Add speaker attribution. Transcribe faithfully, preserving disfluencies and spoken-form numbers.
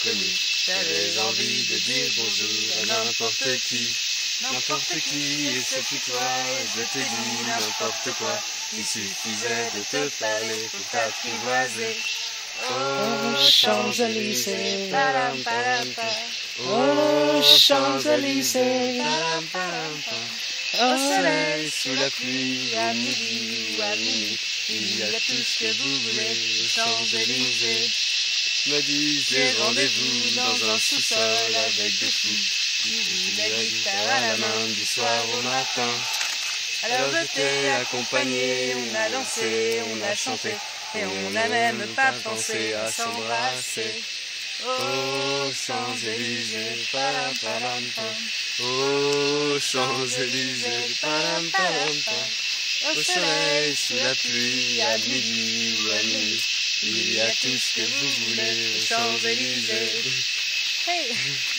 Speaker 1: inconnu. J'avais envie de dire bonjour à n'importe qui, n'importe qui, et ce fut toi. Je t'ai dit n'importe quoi, il suffisait de te parler pour t'apprivoiser.
Speaker 2: Oh, Champs-Élysées, oh, Champs-Élysées,
Speaker 1: au soleil, sous la pluie, à midi ou à minuit, il y a tout ce que vous voulez aux Champs-Élysées. Me dis-je rendez-vous dans un sous-sol avec des fous qui jouent la guitare à la main du soir au matin. Alors je t'ai accompagné, on a dansé, on a chanté, et on n'a même pas pensé à s'embrasser. Oh Champs-Élysées, param param pam. Oh Champs-Élysées, param param pam. Au soleil, sous la pluie, à midi ou à minuit, il y a tout ce que vous voulez aux Champs-Élysées.
Speaker 2: Hey!